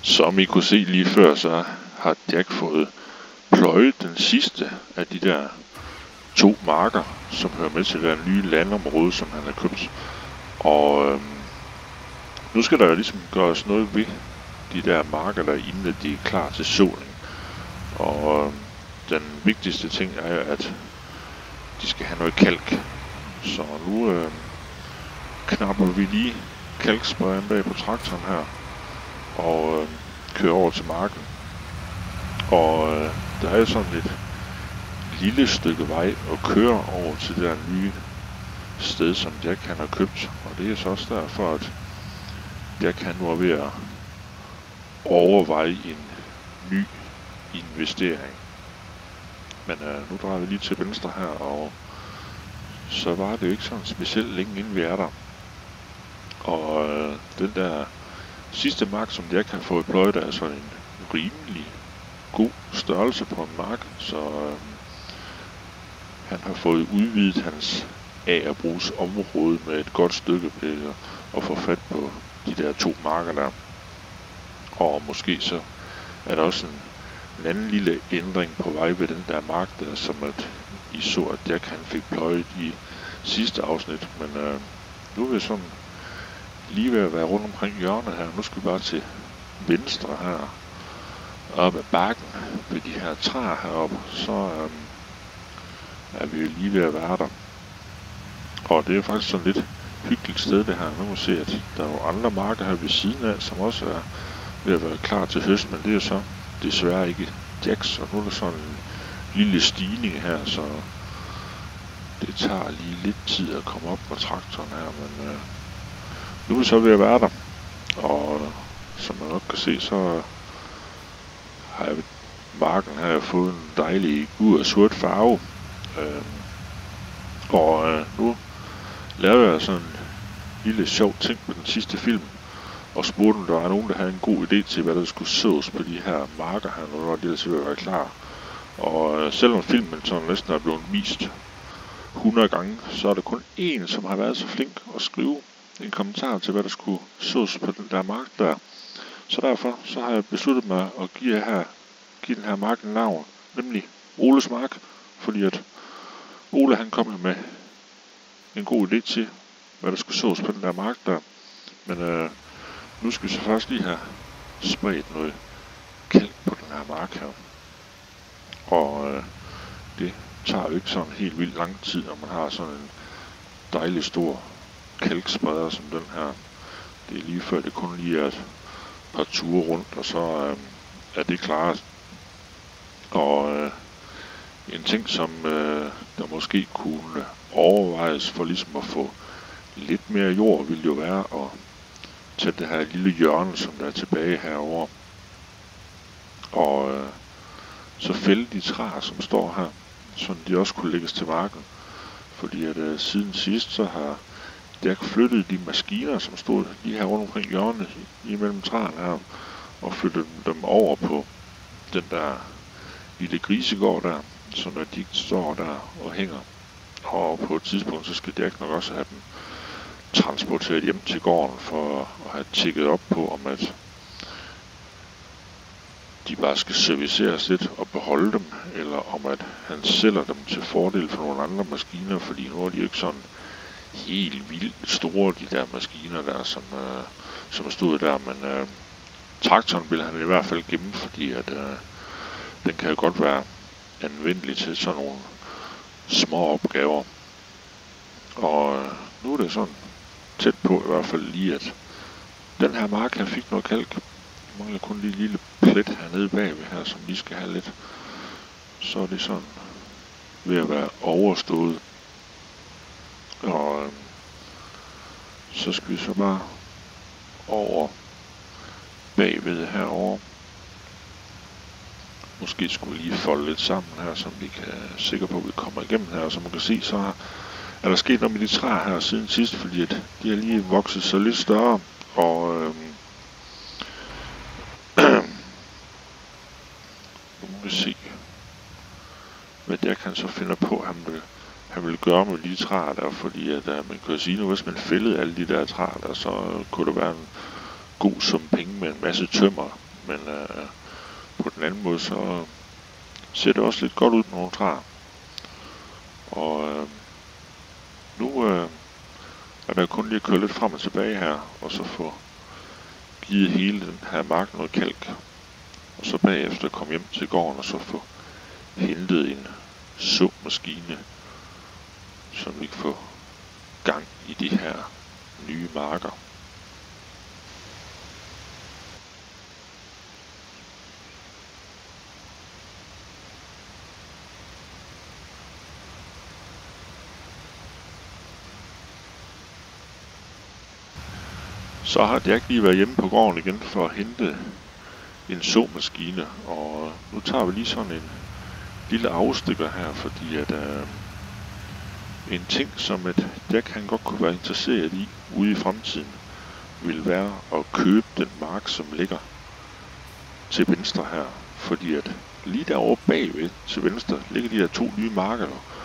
Som I kunne se lige før, så har Jack fået pløjet den sidste af de der 2 marker, som hører med til det nye landområde, som han har købt. Og nu skal der jo ligesom gøres noget ved de der marker, der inden at de er klar til såning. Og den vigtigste ting er, at de skal have noget kalk. Så nu knapper vi lige kalksprayen bag på traktoren her og kører over til marken. Og der er sådan et lille stykke vej at køre over til det der nye sted, som Jack han har købt. Og det er så også derfor, at Jack han nu er ved at overveje en ny investering. Men nu drejer vi lige til venstre her, og så var det jo ikke sådan specielt længe inden vi er der. Og den der sidste mark, som Jack har fået pløjet, er sådan en rimelig god størrelse på en mark, så han har fået udvidet hans agerbrugsområde med et godt stykke ved at få fat på de der 2 marker der. Og måske så er der også en anden lille ændring på vej ved den der mark der, som at I så, at Jack han fik pløjet i sidste afsnit. Men nu er vi sådan lige ved at være rundt omkring hjørnet her. Nu skal vi bare til venstre her, op ad bakken ved de her træer heroppe, så er vi jo lige ved at være der. Og det er faktisk sådan lidt hyggeligt sted det her. Nu må se, at der er jo andre marker her ved siden af, som også er ved at være klar til høst, men det er så desværre ikke Jacks, og nu er der sådan en lille stigning her, så det tager lige lidt tid at komme op på traktoren her, men nu er vi så ved at være der. Og som man nok kan se, så har jeg ved marken her fået en dejlig gul og sort farve. Og nu lavede jeg sådan en lille sjov ting på den sidste film, og spurgte om der var nogen, der havde en god idé til, hvad der skulle sås på de her marker her, når de ellers ville være klar. Og selvom filmen sådan næsten er blevet vist 100 gange, så er der kun én, som har været så flink at skrive en kommentar til, hvad der skulle sås på den der mark der. Så derfor så har jeg besluttet mig at give den her mark en navn, nemlig Oles Mark, fordi at Ole han kom med en god idé til, hvad der skulle sås på den der mark der. Men nu skal vi så først lige have spredt noget kalk på den her mark her. Og det tager jo ikke sådan helt vildt lang tid, når man har sådan en dejlig stor kalkspreder som den her. Det er lige før det kun lige er et par ture rundt, og så er det klaret. Og en ting, som der måske kunne overvejes for ligesom at få lidt mere jord, ville jo være at tage det her lille hjørne, som der er tilbage herover, og så fælde de træer, som står her, så de også kunne lægges til marken. Fordi at siden sidst, så har Jack flyttet de maskiner, som stod lige her rundt omkring hjørnet imellem træerne her, og flyttet dem over på den der lille grisegård der, så når de står der og hænger. Og på et tidspunkt, så skal Jack nok også have dem transporteret hjem til gården for at have tjekket op på, om at de bare skal serviceres lidt og beholde dem, eller om at han sælger dem til fordel for nogle andre maskiner, fordi nu er de ikke sådan helt vildt store, de der maskiner der, som stod der, men traktoren vil han i hvert fald gemme, fordi at den kan jo godt være anvendelig til sådan nogle små opgaver. Og nu er det sådan tæt på i hvert fald lige, at den her mark, han fik noget kalk. Der mangler kun lige en lille plet hernede bagved her, som vi skal have lidt. Så er det sådan ved at være overstået. Og så skal vi så bare over bagved herover. Måske skulle vi lige folde lidt sammen her, så vi kan sikre på, at vi kommer igennem her. Og som man kan se, så er der sket noget med de træer her siden sidst, fordi at de har lige vokset så lidt større. Og nu må vi se, hvad der kan så finde på, han vil gøre med de træer der, fordi at man kan sige nu, hvis man fældede alle de der træer der, så kunne det være en god sum penge med en masse tømmer. men på den anden måde, så ser det også lidt godt ud med nogle træer. Og nu er der kun lige at køre lidt frem og tilbage her, og så få givet hele den her mark noget kalk. Og så bagefter komme hjem til gården og så få hentet en såmaskine, så vi kan få gang i de her nye marker. Så har Jack lige været hjemme på gården igen for at hente en såmaskine, og nu tager vi lige sådan en lille afstikker her, fordi at en ting, som at Jack han godt kunne være interesseret i ude i fremtiden, vil være at købe den mark, som ligger til venstre her, fordi at lige derovre bagved til venstre ligger de her 2 nye marker,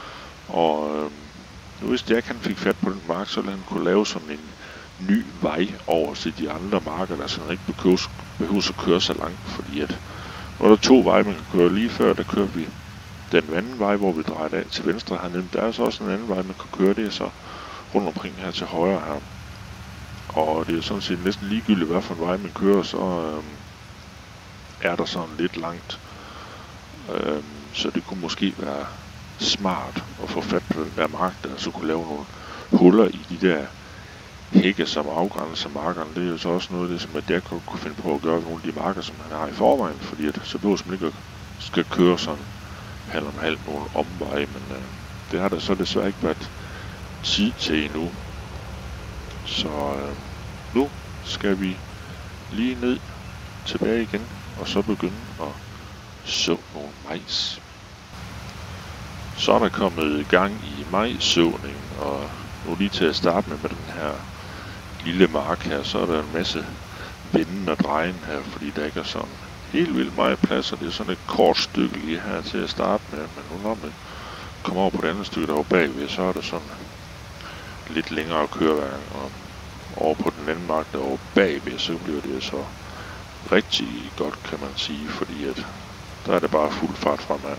og nu hvis Jack han fik fat på den mark, så ville han kunne lave sådan en ny vej over til de andre marker, der sådan ikke behøver at køre så langt, fordi at nu er der 2 veje, man kan køre. Lige før, der kører vi den anden vej, hvor vi drejer af til venstre hernede. Der er så også en anden vej, man kan køre. Det er så rundt omkring her til højre her. Og det er sådan set næsten ligegyldigt, hvad for en vej man kører, så er der sådan lidt langt. Så det kunne måske være smart at få fat på den der mark, der så kunne lave nogle huller i de der hække, som afgrænser markerne. Det er jo så også noget af det, som at Jack kunne finde på at gøre med nogle af de marker, som han har i forvejen, fordi at så behøver man ikke at skal køre sådan halv om halv nogle omveje, men det har der så desværre ikke været tid til endnu. Så nu skal vi lige ned tilbage igen, og så begynde at så nogle majs. Så er der kommet gang i majssåning, og nu lige til at starte med den her lille mark her, så er der en masse venden og drejen her, fordi der ikke er sådan helt vildt meget plads, og det er sådan et kort stykke lige her til at starte med, men nu når man kommer over på det andet stykke derovre bagved, så er der sådan lidt længere kørevejen, og over på den anden mark derovre bagved, så bliver det så rigtig godt, kan man sige, fordi at der er det bare fuld fart fremad.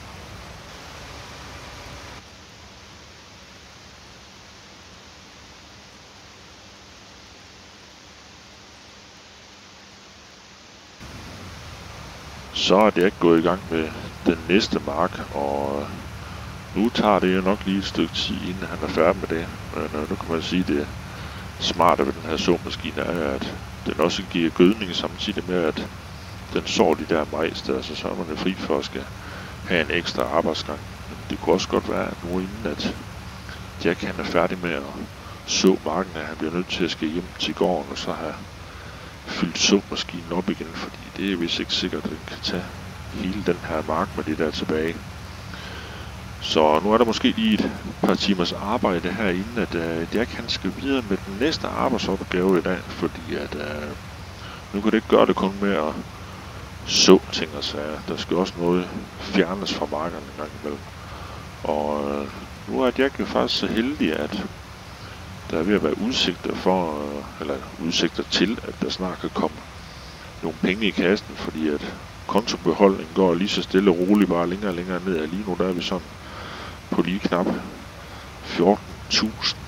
Så er det ikke gået i gang med den næste mark, og nu tager det jo nok lige et stykke tid, inden han er færdig med det. Men nu kan man sige, at det smarte ved den her såmaskine er, at den også giver gødning samtidig med, at den sår de der majs der, så er man fri for at skal have en ekstra arbejdsgang. Men det kunne også godt være, at nu inden at Jack han er færdig med at så marken, at han bliver nødt til at skal hjem til gården og så have fyldt såmaskinen op igen, fordi det er vist ikke sikkert, at den kan tage hele den her mark med det der tilbage. Så nu er der måske lige et par timers arbejde herinde, at Jack han skal videre med den næste arbejdsopgave i dag, fordi at nu kan det ikke gøre det kun med at så ting og sager. Der skal også noget fjernes fra markerne en gang imellem. Og nu er Jack jo faktisk så heldig, at der er ved at være udsigter til, at der snart kan komme nogle penge i kassen, fordi at kontobeholdningen går lige så stille og roligt bare længere og længere ned. Lige nu der er vi sådan på lige knap 14.000.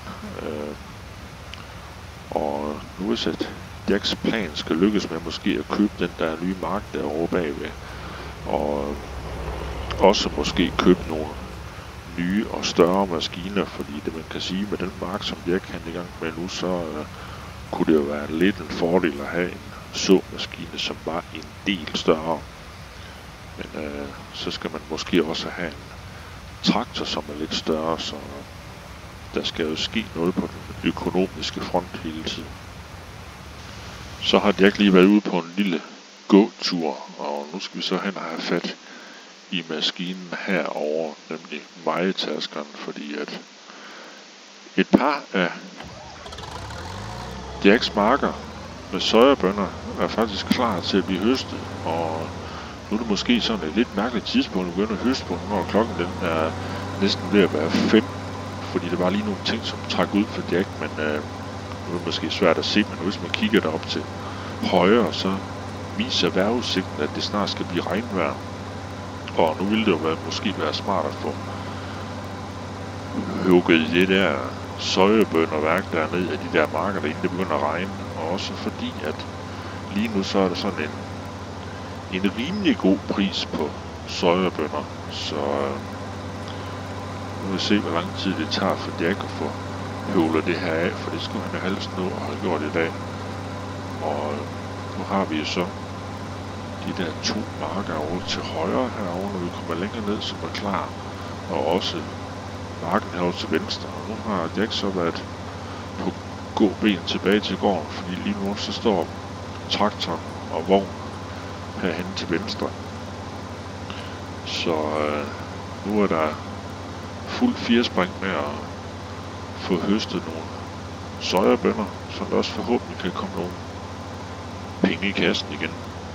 Og nu hvis at Jacks plan skal lykkes med måske at købe den der nye mark derovre bagved, og også måske købe nogle nye og større maskiner, fordi det man kan sige med den mark, som Jack kan i gang med nu, så kunne det jo være lidt en fordel at have en såmaskine, som var en del større. Men så skal man måske også have en traktor, som er lidt større, så der skal jo ske noget på den økonomiske front hele tiden. Så har Jack lige været ude på en lille gåtur, og nu skal vi så hen og have fat i maskinen herover, nemlig majetaskeren, fordi at et par af Jacks marker med sojabønner er faktisk klar til at blive høstet, og nu er det måske sådan et lidt mærkeligt tidspunkt at begynde at høste på, når klokken den er næsten ved at være 5, fordi der var lige nogle ting, som trak ud for Jack, men nu er det måske svært at se, men hvis man kigger derop til højre, så viser vejrudsigten, at det snart skal blive regnvejr. Og nu ville det jo måske være smart at få hugget det der sojabønderværk derned af de der marker, der inden det begynder at regne. Og også fordi, at lige nu så er der sådan en rimelig god pris på sojabønner. Så nu vil vi se, hvor lang tid det tager for Jack at få høvlet det her af, for det skulle han jo helst nå at have gjort i dag. Og nu har vi jo så de der 2 marker over til højre herovre, når vi kommer længere ned, som er klar. Og også marken herovre til venstre. Og nu har Jack så været på gåben tilbage til gården, fordi lige nu så står traktoren og vogn herhen til venstre. Så nu er der fuld firespring med at få høstet nogle sojabønner, så der også forhåbentlig kan komme nogle penge i kassen igen.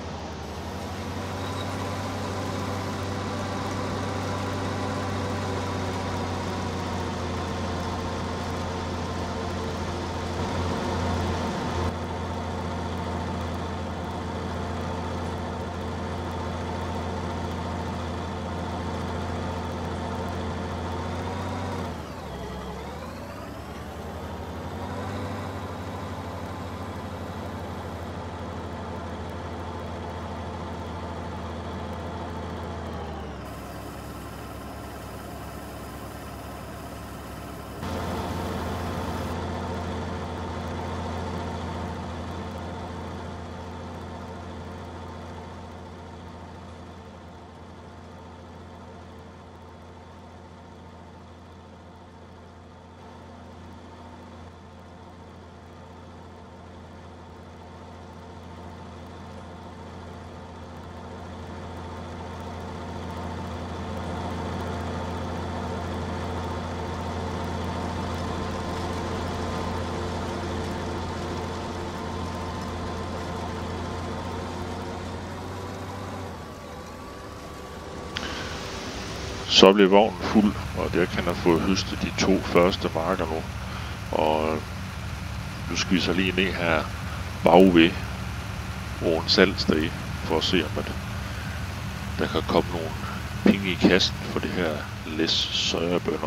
Så blev vognen fuld, og der kan jeg få høstet de 2 første marker nu. Og nu skal vi så lige ned her bagved Åen Salgsdag, for at se om at der kan komme nogle penge i kassen for det her læs sojabønner.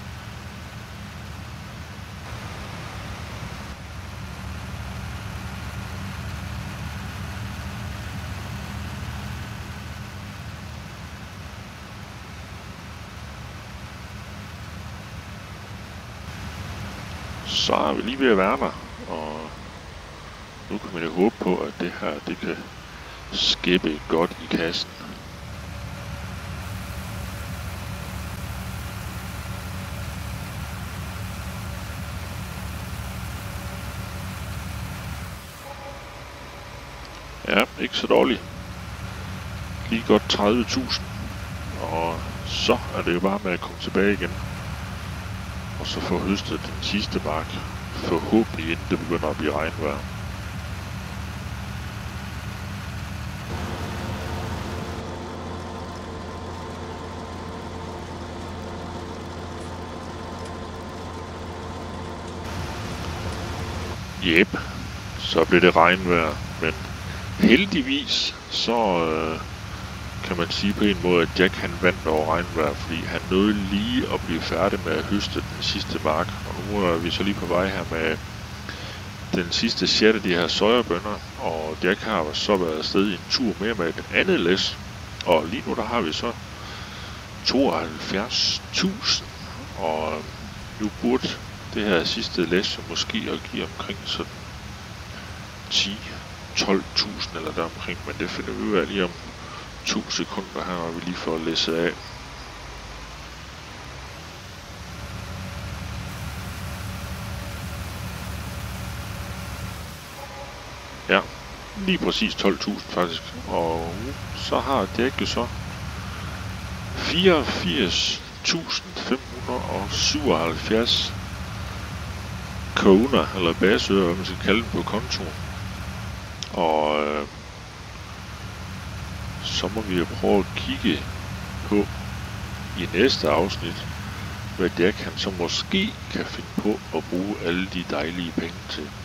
Så er vi lige ved at være der, og nu kan man jo håbe på, at det her det kan skæppe godt i kassen. Ja, ikke så dårligt. Lige godt 30.000, og så er det jo bare med at komme tilbage igen. Og så få høstet den sidste mark, forhåbentlig inden det begynder at blive regnvejr. Jep, så blev det regnvejr, men heldigvis så kan man sige på en måde, at Jack han vandt over regnvejr, fordi han nåede lige at blive færdig med at høste den sidste mark. Og nu er vi så lige på vej her med den sidste chat af de her sojabønner, og Jack har så været afsted i en tur mere med et andet læs. Og lige nu der har vi så 72.000, og nu burde det her sidste læs måske at give omkring sådan 10-12.000 eller der omkring, men det finder vi ud af lige om 2 sekunder her, og vi lige får læsset af. Ja, lige præcis 12.000 faktisk, og så har Jack jo så 84.577 kroner, eller baseører, hvad man skal kalde det, på kontoen. Og så må vi jo prøve at kigge på i næste afsnit, hvad Jack han så måske kan finde på at bruge alle de dejlige penge til.